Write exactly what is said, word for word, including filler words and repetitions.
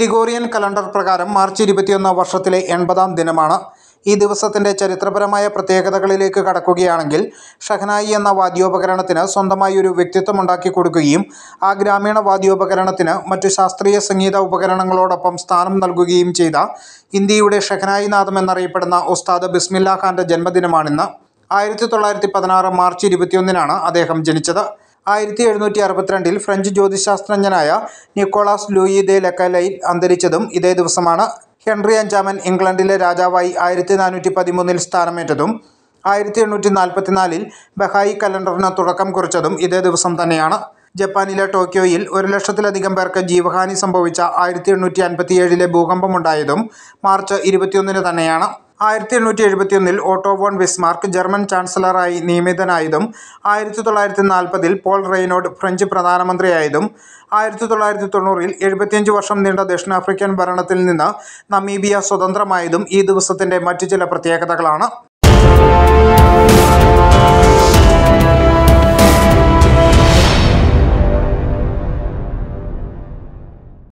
Gregorian calendar പ്രകാരം March ഇരുപത്തിയൊന്ന് വർഷത്തിലെ എൺപതാം ദിനമാണ്. ഈ ദിവസത്തിൻ്റെ ചരിത്രപരമായ പ്രത്യേകതകളിലേക്ക് കടക്കുകയാണെങ്കിൽ, ഷഹനായി എന്ന വാദ്യോപകരണത്തിന് സ്വന്തമായി ഒരു വ്യക്തിത്വമുണ്ടാക്കി കൊടുക്കുകയും ആ ഗ്രാമീണ വാദ്യോപകരണത്തിന് മറ്റു ശാസ്ത്രീയ സംഗീത ഉപകരണങ്ങളോടൊപ്പം സ്ഥാനം നൽകുകയും ചെയ്ത ഇന്ത്യയുടെ ഷഹനായി നാദം എന്നറിയപ്പെടുന്ന ഉസ്താദ് ബിസ്മില്ലാ ഖാൻ്റെ ജന്മദിനമാണിന്ന്. ആയിരത്തി തൊള്ളായിരത്തി പതിനാറ് മാർച്ച് ഇരുപത്തിയൊന്നിനാണ് അദ്ദേഹം ജനിച്ചത്. ആയിരത്തി എഴുന്നൂറ്റി അറുപത്തിരണ്ടിൽ ഫ്രഞ്ച് ജ്യോതിശാസ്ത്രജ്ഞനായ നിക്കോളാസ് ലൂയി ദെ ലക്കലൈൻ അന്തരിച്ചതും ഇതേ ദിവസമാണ്. ഹെൻറി അഞ്ചാമൻ ഇംഗ്ലണ്ടിലെ രാജാവായി ആയിരത്തി നാനൂറ്റി പതിമൂന്നിൽ സ്ഥാനമേറ്റതും ആയിരത്തി എണ്ണൂറ്റി നാൽപ്പത്തിനാലിൽ ബഹായി കലണ്ടറിന് തുടക്കം കുറിച്ചതും ഇതേ ദിവസം തന്നെയാണ്. ജപ്പാനിലെ ടോക്കിയോയിൽ ഒരു ലക്ഷത്തിലധികം പേർക്ക് ജീവഹാനി സംഭവിച്ച ആയിരത്തി എണ്ണൂറ്റി അൻപത്തിയേഴിലെ ഭൂകമ്പമുണ്ടായതും മാർച്ച് ഇരുപത്തിയൊന്നിന് തന്നെയാണ്. ആയിരത്തി എണ്ണൂറ്റി എഴുപത്തിയൊന്നിൽ ഓട്ടോ വോൺ ബിസ്മാർക്ക് ജർമ്മൻ ചാൻസലറായി നിയമിതനായതും ആയിരത്തി തൊള്ളായിരത്തി നാൽപ്പതിൽ പോൾ റെയ്നോഡ് ഫ്രഞ്ച് പ്രധാനമന്ത്രിയായതും ആയിരത്തി തൊള്ളായിരത്തി തൊണ്ണൂറിൽ എഴുപത്തിയഞ്ച് വർഷം നീണ്ട ദക്ഷിണാഫ്രിക്കൻ ഭരണത്തിൽ നിന്ന് നമീബിയ സ്വതന്ത്രമായതും ഈ ദിവസത്തിൻ്റെ മറ്റു ചില പ്രത്യേകതകളാണ്.